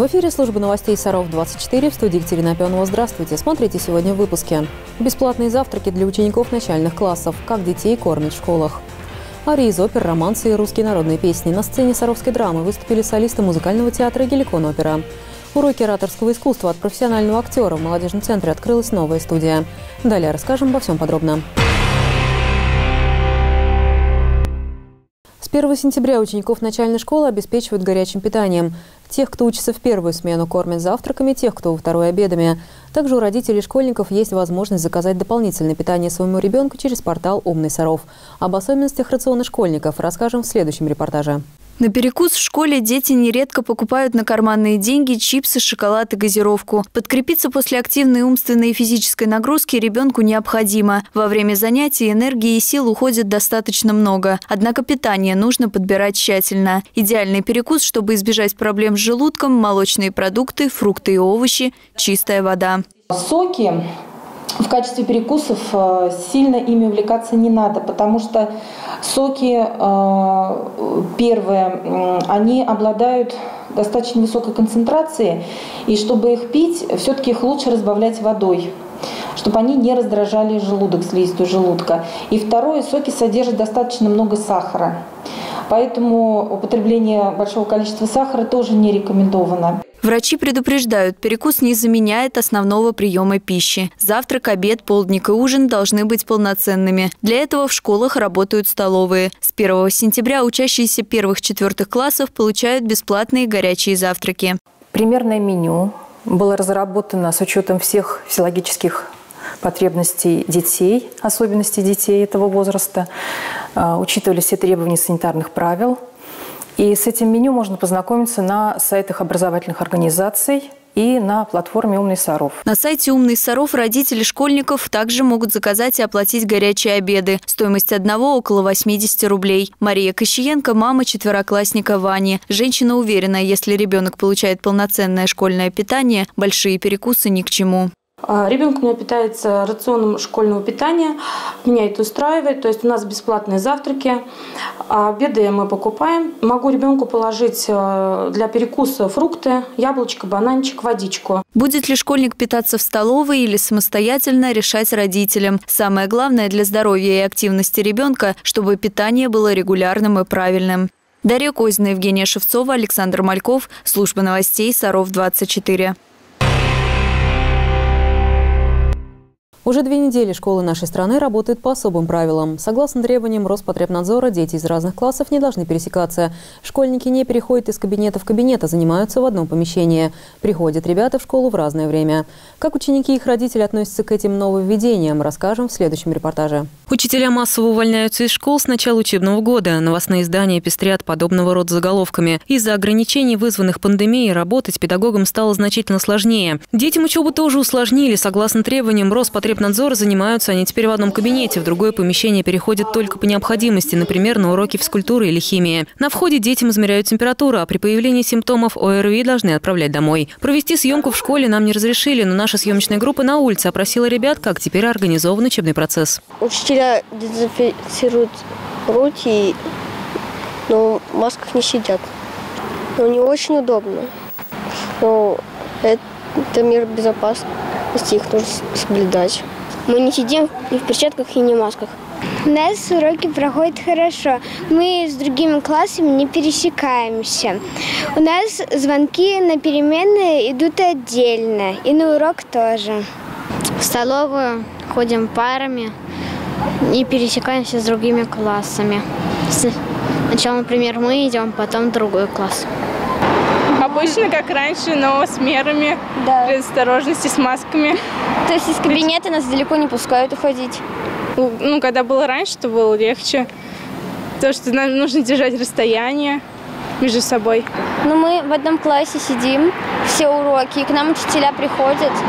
эфире служба новостей Саров-24, в студии Екатерина Опенова. Здравствуйте. Смотрите сегодня в выпуске. Бесплатные завтраки для учеников начальных классов. Как детей кормят в школах. Арии из опер, романсы и русские народные песни. На сцене Саровской драмы выступили солисты музыкального театра «Геликон-опера». Уроки ораторского искусства от профессионального актера. В молодежном центре открылась новая студия. Далее расскажем обо всем подробно. С 1 сентября учеников начальной школы обеспечивают горячим питанием. Тех, кто учится в первую смену, кормят завтраками, тех, кто во вторую – обедами. Также у родителей школьников есть возможность заказать дополнительное питание своему ребенку через портал «Умный Саров». Об особенностях рациона школьников расскажем в следующем репортаже. На перекус в школе дети нередко покупают на карманные деньги чипсы, шоколад и газировку. Подкрепиться после активной умственной и физической нагрузки ребенку необходимо. Во время занятий энергии и сил уходит достаточно много. Однако питание нужно подбирать тщательно. Идеальный перекус, чтобы избежать проблем с желудком, молочные продукты, фрукты и овощи, чистая вода. Соки в качестве перекусов сильно ими увлекаться не надо, потому что соки, первые, они обладают достаточно высокой концентрацией, и чтобы их пить, все-таки их лучше разбавлять водой, чтобы они не раздражали желудок, слизистую желудка. И второе, соки содержат достаточно много сахара, поэтому употребление большого количества сахара тоже не рекомендовано. Врачи предупреждают, перекус не заменяет основного приема пищи. Завтрак, обед, полдник и ужин должны быть полноценными. Для этого в школах работают столовые. С 1 сентября учащиеся 1-4 классов получают бесплатные горячие завтраки. Примерное меню было разработано с учетом всех физиологических потребностей детей, особенностей детей этого возраста. Учитывались все требования санитарных правил. И с этим меню можно познакомиться на сайтах образовательных организаций и на платформе «Умный Саров». На сайте «Умный Саров» родители школьников также могут заказать и оплатить горячие обеды. Стоимость одного около 80 рублей. Мария Кощиенко – мама четвероклассника Вани. Женщина уверена, если ребенок получает полноценное школьное питание, большие перекусы ни к чему. Ребенок у меня питается рационом школьного питания, меня это устраивает, то есть у нас бесплатные завтраки, обеды мы покупаем. Могу ребенку положить для перекуса фрукты, яблочко, бананчик, водичку. Будет ли школьник питаться в столовой или самостоятельно, решать родителям. Самое главное для здоровья и активности ребенка, чтобы питание было регулярным и правильным. Дарья Козина, Евгения Шевцова, Александр Мальков. Служба новостей Саров-24. Уже 2 недели школы нашей страны работают по особым правилам. Согласно требованиям Роспотребнадзора, дети из разных классов не должны пересекаться. Школьники не переходят из кабинета в кабинет, а занимаются в одном помещении. Приходят ребята в школу в разное время. Как ученики и их родители относятся к этим нововведениям, расскажем в следующем репортаже. Учителя массово увольняются из школ с начала учебного года. Новостные издания пестрят подобного рода заголовками. Из-за ограничений, вызванных пандемией, работать педагогам стало значительно сложнее. Детям учебу тоже усложнили. Согласно требованиям Роспотребнадзора, занимаются они теперь в одном кабинете. В другое помещение переходят только по необходимости, например, на уроки физкультуры или химии. На входе детям измеряют температуру, а при появлении симптомов ОРВИ должны отправлять домой. Провести съемку в школе нам не разрешили, но наша съемочная группа на улице опросила ребят, как теперь организован учебный процесс. Учителя дезинфицируют руки, но в масках не сидят. Но не очень удобно. Но это мер безопасности, их нужно соблюдать. Мы не сидим ни в перчатках, и ни в масках. У нас уроки проходят хорошо. Мы с другими классами не пересекаемся. У нас звонки на перемены идут отдельно, и на урок тоже. В столовую ходим парами и пересекаемся с другими классами. Сначала, например, мы идем, потом другой класс. Обычно, как раньше, но с мерами предосторожности, с масками. То есть из кабинета нас далеко не пускают уходить? Ну, когда было раньше, то было легче. То, что нам нужно держать расстояние между собой. Ну, мы в одном классе сидим, все уроки, и к нам учителя приходят,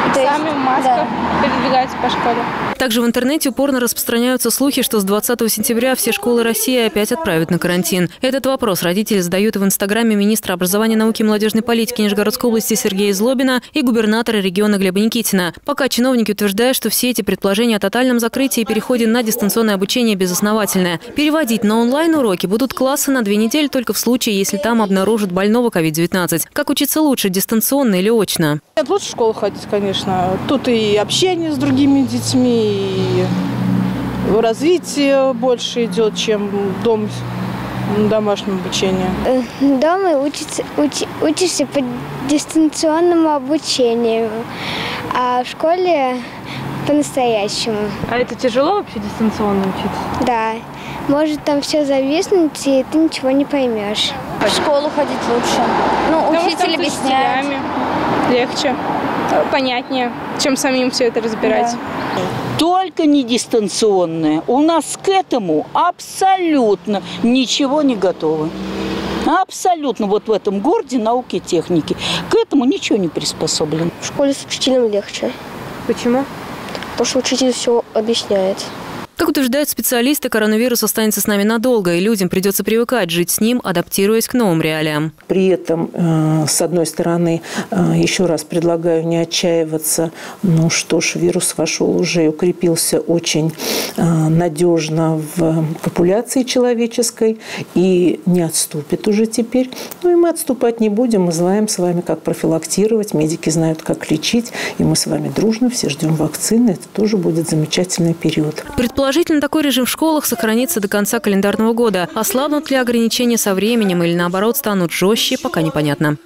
Сами в масках передвигаются по школе. Также в интернете упорно распространяются слухи, что с 20 сентября все школы России опять отправят на карантин. Этот вопрос родители задают в инстаграме министра образования, науки и молодежной политики Нижегородской области Сергея Злобина и губернатора региона Глеба Никитина. Пока чиновники утверждают, что все эти предположения о тотальном закрытии и переходе на дистанционное обучение безосновательное. Переводить на онлайн-уроки будут классы на 2 недели только в случае, если там обнаружат больного COVID-19. Как учиться лучше, дистанционно или очно? Нет, лучше в школу ходить, конечно. Тут и общение с другими детьми, и развитие больше идет, чем дома, домашнем обучении. Дома учишься по дистанционному обучению, а в школе по-настоящему. А это тяжело вообще дистанционно учиться? Да. Может там все зависнуть, и ты ничего не поймешь. В школу ходить лучше. Ну, учитель объясняет. Легче, понятнее, чем самим все это разбирать. Да. Только не дистанционное. У нас к этому абсолютно ничего не готово. Абсолютно вот в этом городе науки и техники. К этому ничего не приспособлено. В школе с учителем легче. Почему? Потому что учитель все объясняет. Как утверждают специалисты, коронавирус останется с нами надолго, и людям придется привыкать жить с ним, адаптируясь к новым реалиям. При этом, с одной стороны, еще раз предлагаю не отчаиваться. Ну что ж, вирус вошел уже и укрепился очень надежно в популяции человеческой и не отступит уже теперь. Ну и мы отступать не будем. Мы знаем с вами, как профилактировать, медики знают, как лечить, и мы с вами дружно все ждем вакцины. Это тоже будет замечательный период. Предположительно, такой режим в школах сохранится до конца календарного года. Ослабнут ли ограничения со временем или, наоборот, станут жестче, пока непонятно.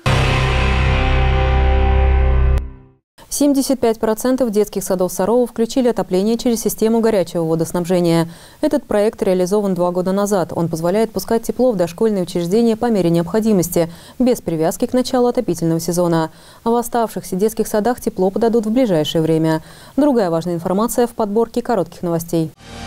75% детских садов Сарова включили отопление через систему горячего водоснабжения. Этот проект реализован 2 года назад. Он позволяет пускать тепло в дошкольные учреждения по мере необходимости, без привязки к началу отопительного сезона. А в оставшихся детских садах тепло подадут в ближайшее время. Другая важная информация в подборке коротких новостей.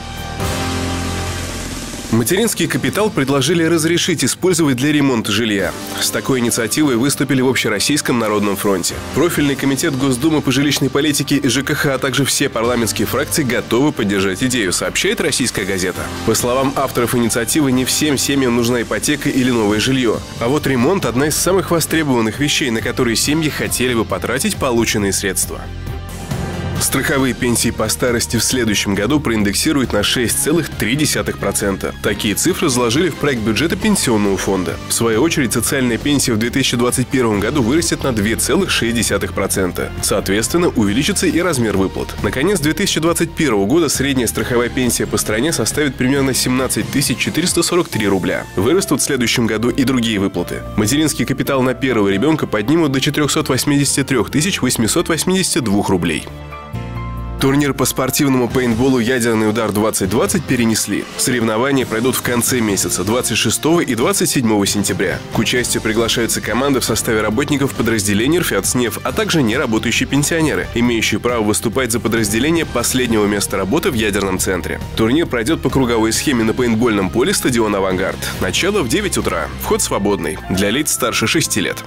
Материнский капитал предложили разрешить использовать для ремонта жилья. С такой инициативой выступили в Общероссийском народном фронте. Профильный комитет Госдумы по жилищной политике и ЖКХ, а также все парламентские фракции готовы поддержать идею, сообщает «Российская газета». По словам авторов инициативы, не всем семьям нужна ипотека или новое жилье. А вот ремонт – одна из самых востребованных вещей, на которые семьи хотели бы потратить полученные средства. Страховые пенсии по старости в следующем году проиндексируют на 6,3%. Такие цифры заложили в проект бюджета Пенсионного фонда. В свою очередь, социальная пенсия в 2021 году вырастет на 2,6%. Соответственно, увеличится и размер выплат. На конец 2021 года средняя страховая пенсия по стране составит примерно 17 443 рубля. Вырастут в следующем году и другие выплаты. Материнский капитал на первого ребенка поднимут до 483 882 рублей. Турнир по спортивному пейнтболу «Ядерный удар-2020» перенесли. Соревнования пройдут в конце месяца, 26 и 27 сентября. К участию приглашаются команды в составе работников подразделений РФЯТ-СНЕФ, а также неработающие пенсионеры, имеющие право выступать за подразделение последнего места работы в ядерном центре. Турнир пройдет по круговой схеме на пейнтбольном поле стадиона «Авангард». Начало в 9 утра. Вход свободный. Для лиц старше 6 лет.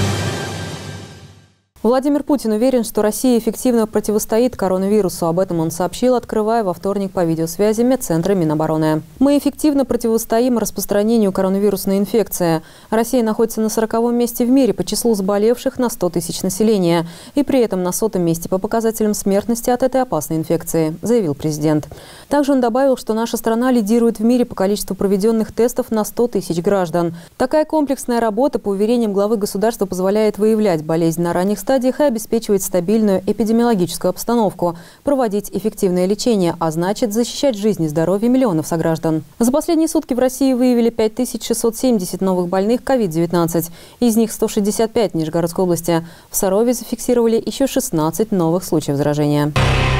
Владимир Путин уверен, что Россия эффективно противостоит коронавирусу. Об этом он сообщил, открывая во вторник по видеосвязи медцентра Минобороны. Мы эффективно противостоим распространению коронавирусной инфекции. Россия находится на 40-м месте в мире по числу заболевших на 100 тысяч населения. И при этом на 100-м месте по показателям смертности от этой опасной инфекции, заявил президент. Также он добавил, что наша страна лидирует в мире по количеству проведенных тестов на 100 тысяч граждан. Такая комплексная работа, по уверениям главы государства, позволяет выявлять болезнь на ранних стадиях и обеспечивать стабильную эпидемиологическую обстановку, проводить эффективное лечение, а значит защищать жизнь и здоровье миллионов сограждан. За последние сутки в России выявили 5670 новых больных COVID-19. Из них 165 в Нижегородской области. В Сарове зафиксировали еще 16 новых случаев заражения.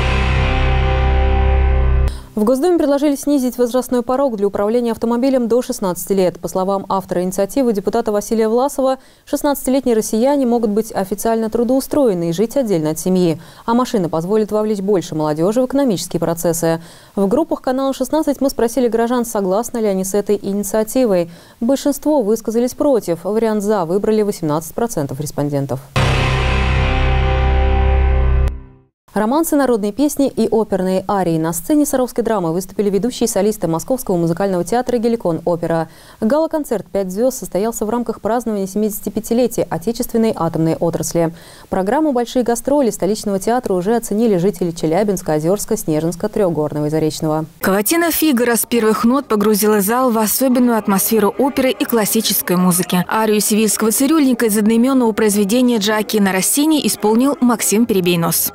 В Госдуме предложили снизить возрастной порог для управления автомобилем до 16 лет. По словам автора инициативы, депутата Василия Власова, 16-летние россияне могут быть официально трудоустроены и жить отдельно от семьи. А машина позволит вовлечь больше молодежи в экономические процессы. В группах канала 16 мы спросили горожан, согласны ли они с этой инициативой. Большинство высказались против. Вариант «за» выбрали 18% респондентов. Романсы, народные песни и оперные арии. На сцене Саровской драмы выступили ведущие солисты Московского музыкального театра «Геликон Опера». Гала-концерт «5 звезд» состоялся в рамках празднования 75-летия отечественной атомной отрасли. Программу «Большие гастроли» столичного театра уже оценили жители Челябинска, Озерска, Снежинска, Трехгорного и Заречного. Каватина «Фигаро» с первых нот погрузила зал в особенную атмосферу оперы и классической музыки. Арию «Севильского цирюльника» из одноименного произведения Джоаккино Россини исполнил Максим Перебейнос.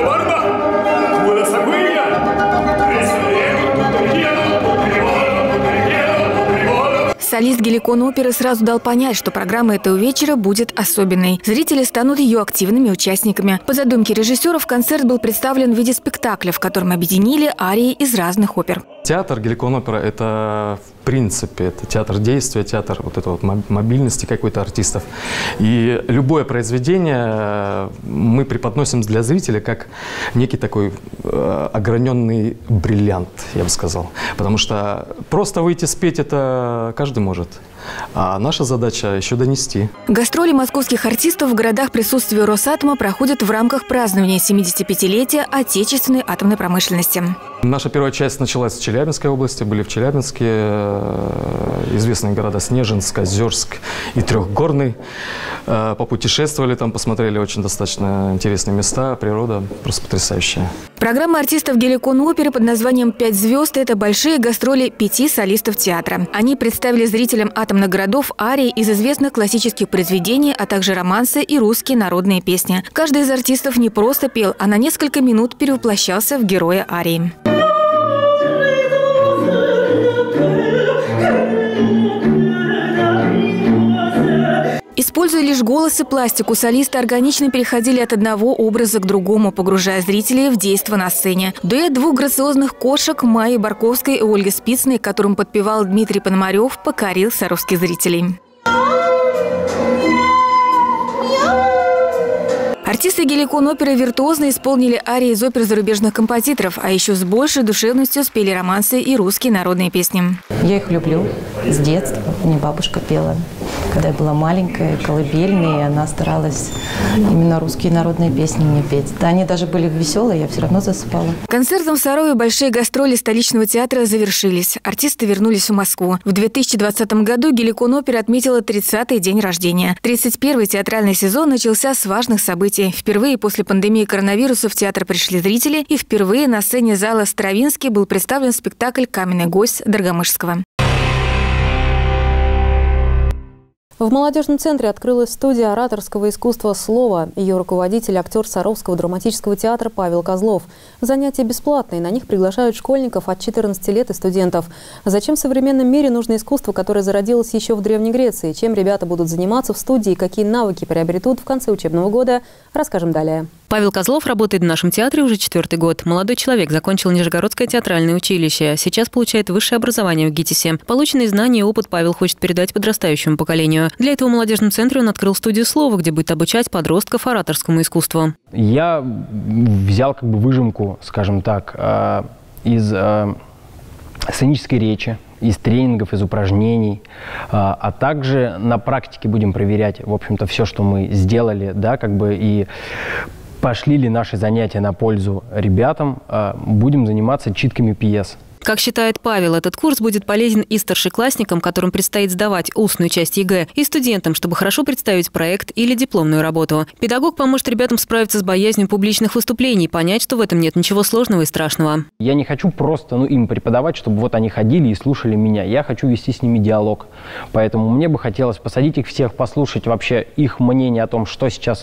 Солист «Геликон Оперы» сразу дал понять, что программа этого вечера будет особенной. Зрители станут ее активными участниками. По задумке режиссеров концерт был представлен в виде спектакля, в котором объединили арии из разных опер. Театр «Геликон Опера» – это, в принципе, это театр действия, театр вот этой вот мобильности какой-то артистов. И любое произведение мы преподносим для зрителя как некий такой ограненный бриллиант, я бы сказал. Потому что просто выйти спеть – это каждый может. А наша задача еще донести. Гастроли московских артистов в городах присутствия Росатома проходят в рамках празднования 75-летия отечественной атомной промышленности. Наша первая часть началась в Челябинской области. Были в Челябинске, известные города Снежинск, Озерск и Трехгорный. Попутешествовали там, посмотрели очень достаточно интересные места. Природа просто потрясающая. Программа артистов «Геликон Оперы» под названием «5 звезд» – это большие гастроли 5 солистов театра. Они представили зрителям атомных городов арии из известных классических произведений, а также романсы и русские народные песни. Каждый из артистов не просто пел, а на несколько минут перевоплощался в героя арии. Используя лишь голос и пластику, солисты органично переходили от одного образа к другому, погружая зрителей в действо на сцене. Дуэт двух грациозных кошек Майи Барковской и Ольги Спицыной, которым подпевал Дмитрий Пономарев, покорил саровских зрителей. Артисты «Геликон Оперы» виртуозно исполнили арии из опер зарубежных композиторов, а еще с большей душевностью спели романсы и русские народные песни. Я их люблю с детства. Мне бабушка пела, когда я была маленькая, колыбельные, и она старалась именно русские народные песни мне петь. Да, они даже были веселые, я все равно засыпала. Концертом в Сарове большие гастроли столичного театра завершились. Артисты вернулись в Москву. В 2020 году «Геликон Опера» отметила 30-й день рождения. 31-й театральный сезон начался с важных событий. Впервые после пандемии коронавируса в театр пришли зрители, и впервые на сцене зала Стравинский был представлен спектакль «Каменный гость» Доргомышского. В молодежном центре открылась студия ораторского искусства «Слово». Ее руководитель – актер Саровского драматического театра Павел Козлов. Занятия бесплатные, на них приглашают школьников от 14 лет и студентов. Зачем в современном мире нужно искусство, которое зародилось еще в Древней Греции? Чем ребята будут заниматься в студии и какие навыки приобретут в конце учебного года, расскажем далее. Павел Козлов работает в нашем театре уже 4-й год. Молодой человек закончил Нижегородское театральное училище. Сейчас получает высшее образование в ГИТИСе. Полученные знания и опыт Павел хочет передать подрастающему поколению. Для этого в молодежном центре он открыл студию «Слово», где будет обучать подростков ораторскому искусству. Я взял выжимку, скажем так, из сценической речи, из тренингов, из упражнений, а также на практике будем проверять, в общем-то, все, что мы сделали, да, и пошли ли наши занятия на пользу ребятам, будем заниматься читками пьес. Как считает Павел, этот курс будет полезен и старшеклассникам, которым предстоит сдавать устную часть ЕГЭ, и студентам, чтобы хорошо представить проект или дипломную работу. Педагог поможет ребятам справиться с боязнью публичных выступлений, понять, что в этом нет ничего сложного и страшного. Я не хочу просто им преподавать, чтобы они ходили и слушали меня. Я хочу вести с ними диалог. Поэтому мне бы хотелось посадить их всех, послушать вообще их мнение о том, что сейчас,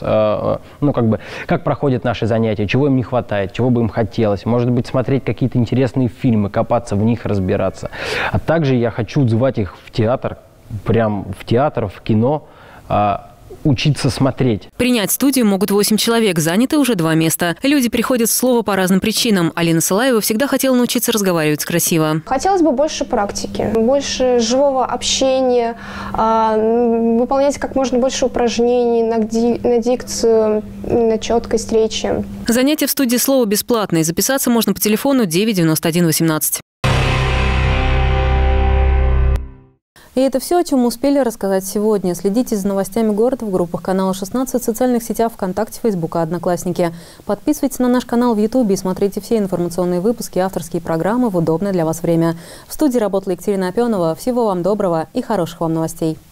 как проходят наши занятия, чего им не хватает, чего бы им хотелось. Может быть, смотреть какие-то интересные фильмы, копаться в них, разбираться. А также я хочу звать их в театр, прям в театр, в кино, учиться смотреть. Принять студию могут 8 человек, заняты уже 2 места. Люди приходят в «Слово» по разным причинам. Алина Сылаева всегда хотела научиться разговаривать красиво. Хотелось бы больше практики, больше живого общения, выполнять как можно больше упражнений на дикцию, на четкость речи. Занятия в студии «Слово» бесплатные. Записаться можно по телефону 9 91 18. И это все, о чем мы успели рассказать сегодня. Следите за новостями города в группах канала 16, в социальных сетях ВКонтакте, Фейсбука, Одноклассники. Подписывайтесь на наш канал в Ютубе и смотрите все информационные выпуски, авторские программы в удобное для вас время. В студии работала Екатерина Опенова. Всего вам доброго и хороших вам новостей.